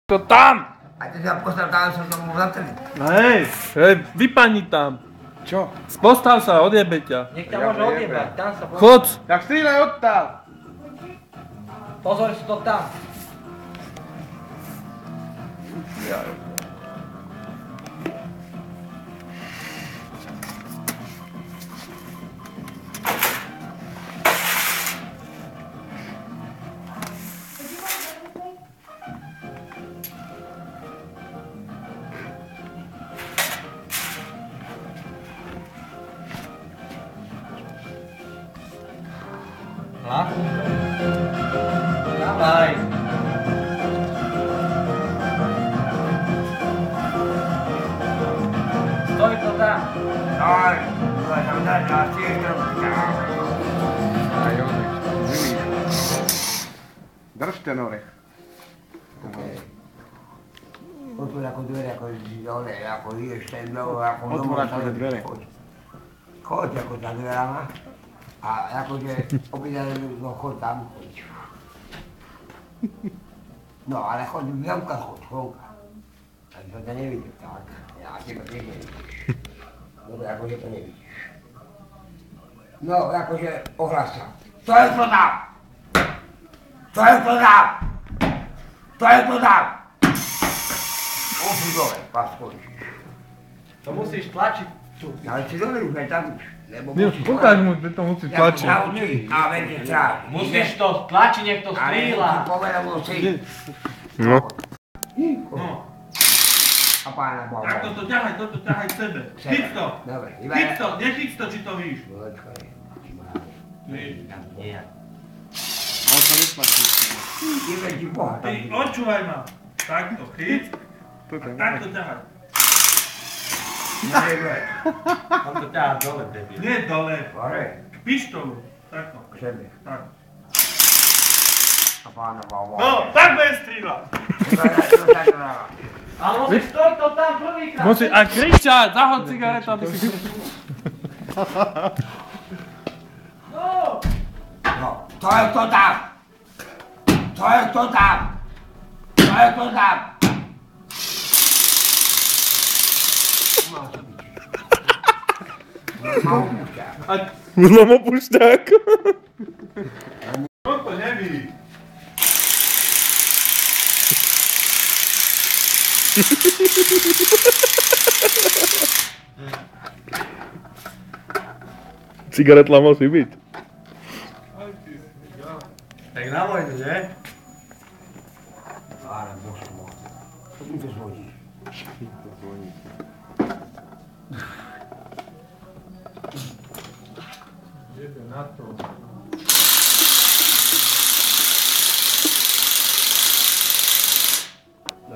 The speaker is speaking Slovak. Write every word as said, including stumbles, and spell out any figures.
To tam! A ty sa postav tam, som tomu zatrli. Hej, hej, vypani tam. Čo? Postav sa, odjebe ťa. Nech ťa môže odjebať, tam sa postav. Chod! Tak strieľaj odtiaľ! Pozor si to tam. Hlas? Dávaj. Stoj to tam. Aj, to je tam dať na tiež. Aj onek, živý. Drž ten orech. Otvor ako dvere, ako dole, ako ideš ten dole, ako domov. Otvor ako dvere. Choď ako za dverama. A akože obýdali, no choď tam, choď. No ale choď, veľká choď, vonka. Ale to ťa nevidím, tak. Ja teba tiež nevidíš. Dobre, akože to nevidíš. No, akože ohlas sa. To je to tam! To je to tam! To je to tam! Uši dole, paskoč. To musíš tlačiť tu. Ale si dole už aj tam už. Lebo Nie, musíš ukáž mu, že to musí tlačiť. A vedie tráv. Musíš to tlačiť, nech to strieľa. Ale ti povedal musí. No. No. A pána Boha. Tak toto ťahaj, toto ťahaj k sebe. Chyť to! Dobre, iba Chyť to, nechyť to, či to víš. Počkaj. Víš. Nie. Ale to nesmačí. Ibe ti Boha. Ty odčúvaj ma. Takto, chyť. To A tam takto ťahaj. Ibe. On to ťahá dole, debil. Nie dole. Hore. K pištolu. Takto. K sebe. Tak. A pána Boha. No, tak bude strieľať. Ale musíš stoj to tam prvýkrát. Musí, a kričať, zahod cigaretu, aby si... No. No, to je to tam. To je to tam. To je to tam. Mal to byť. Mal púšťák. Mám opušťák. Toto neví. Cigaretla musí byť. Tak na vojnu, že? Ale bože môj. To mi to zvodí. Jebe na to.